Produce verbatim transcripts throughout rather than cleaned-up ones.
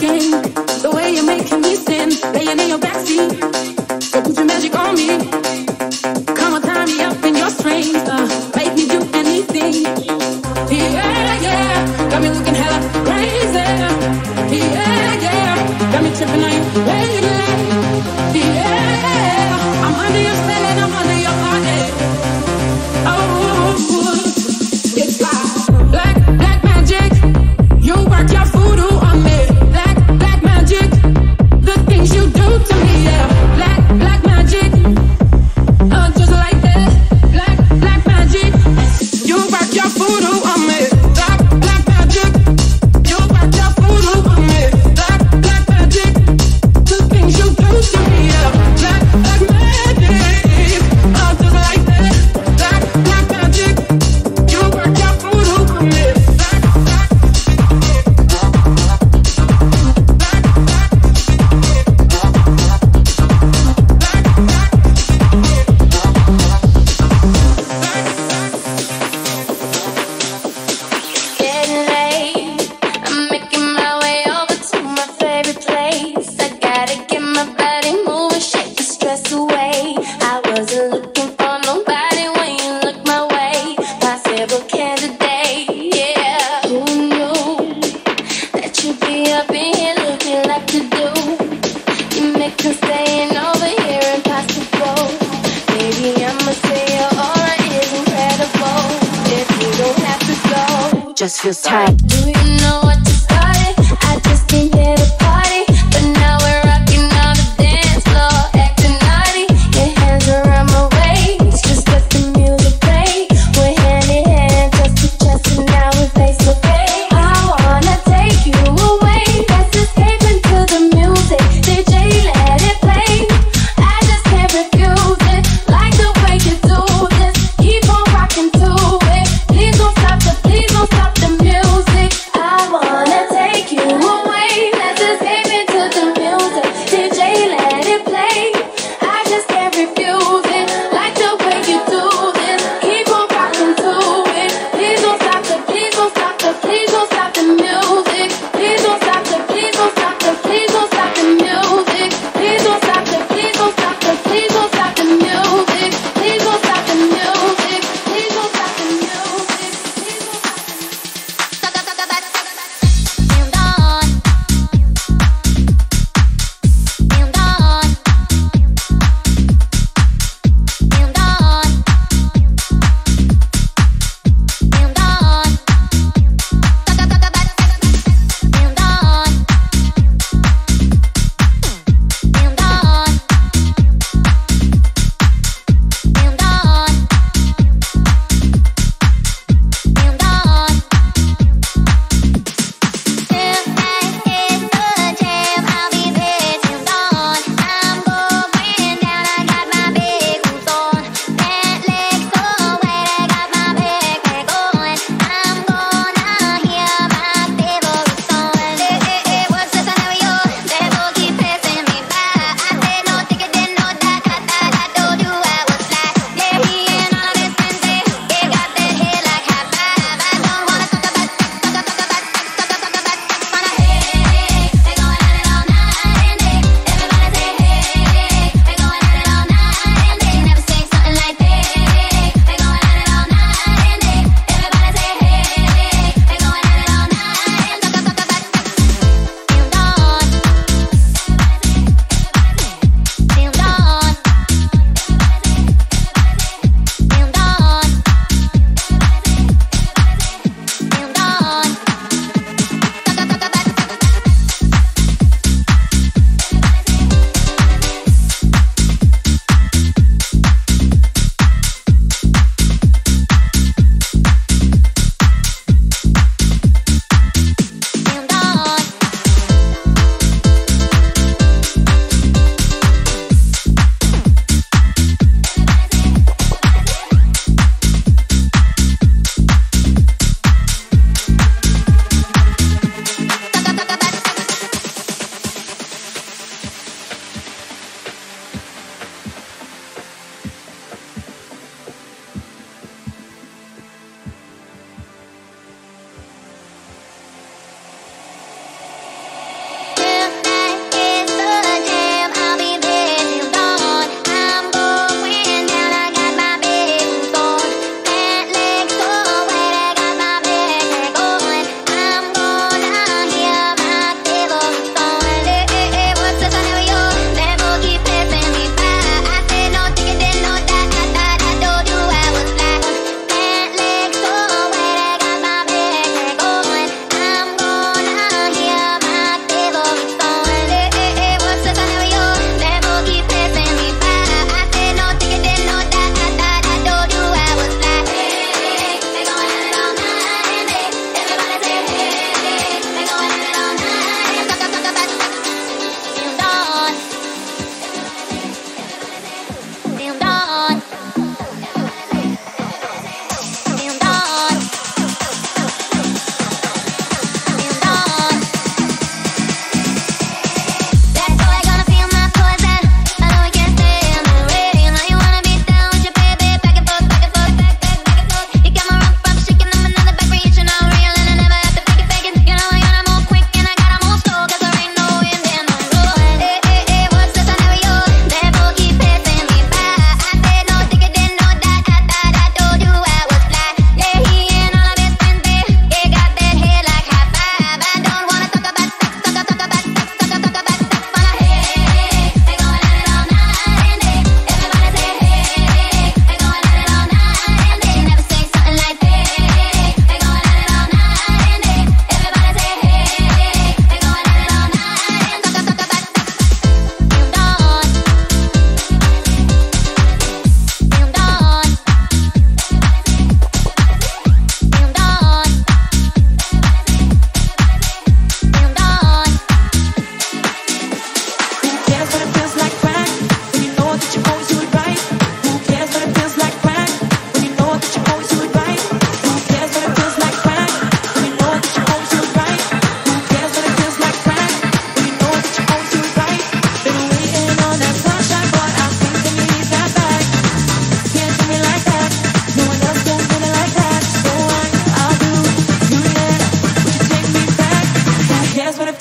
Just feels tight. Do you know what you started? I just came here to party, but now we're rocking on the dance floor, acting naughty. Your hands around my waist, just let the music play. We're hand in hand, chest to chest, and now we're face to face. I wanna take you away, let's escape into the music. D J, let it play. I just can't refuse it. Like the way you do this, keep on rocking to it. Please don't stop the, please don't stop the music. I want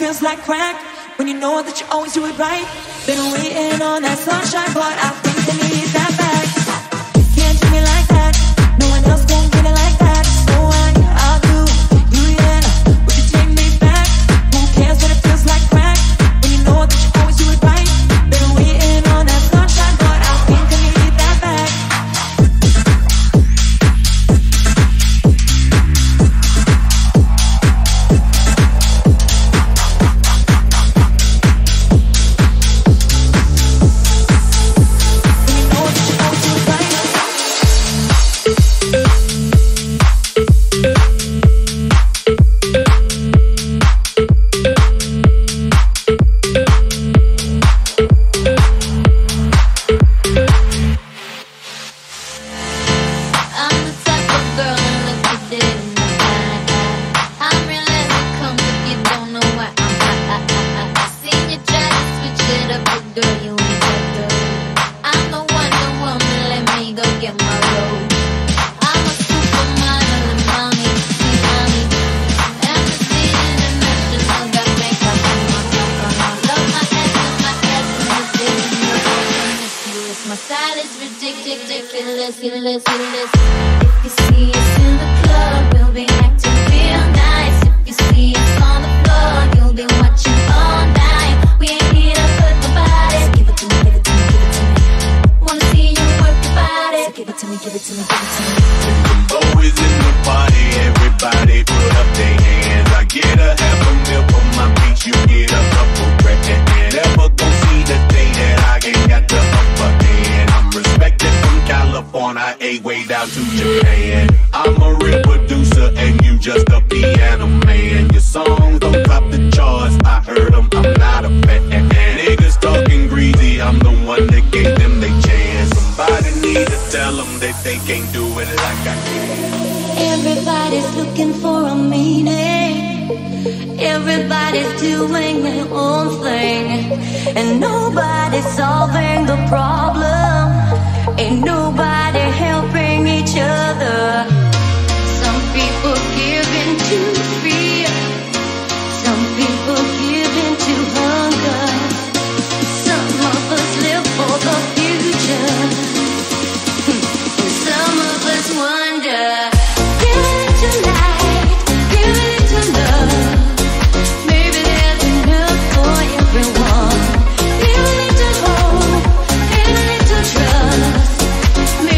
feels like crack when you know that you always do it right. Been waiting on that sunshine, but I think I need that back. You can't do me like that. No one else gon' get it like that. So I, I'll do you, yeah. Would you take me back? Who cares when it feels like crack when you know that you always do it right? Been waiting on that sunshine, but I think I need that back. Everyone, give it to love.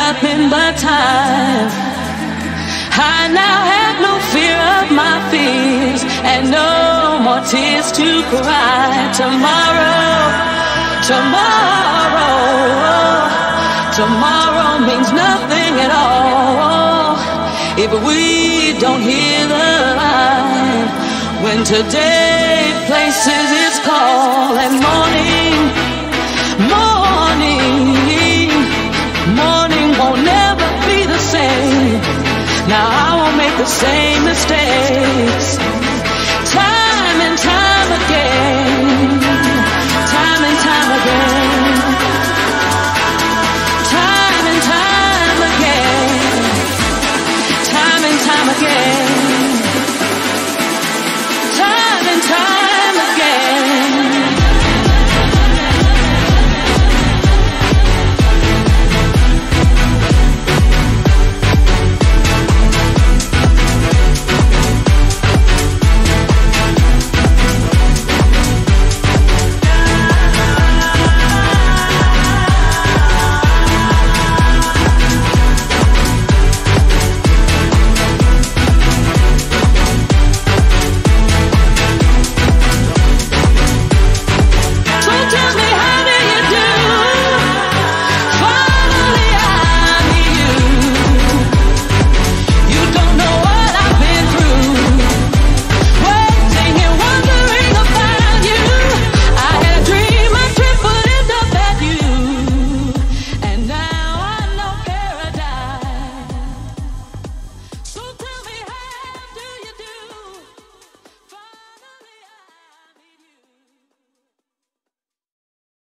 nothing but time. I now have no fear of my fears and no more tears to cry. Tomorrow, tomorrow, tomorrow means nothing at all if we don't hear the line. When today places its call, and morning, morning, morning won't never be the same. Now I won't make the same mistakes.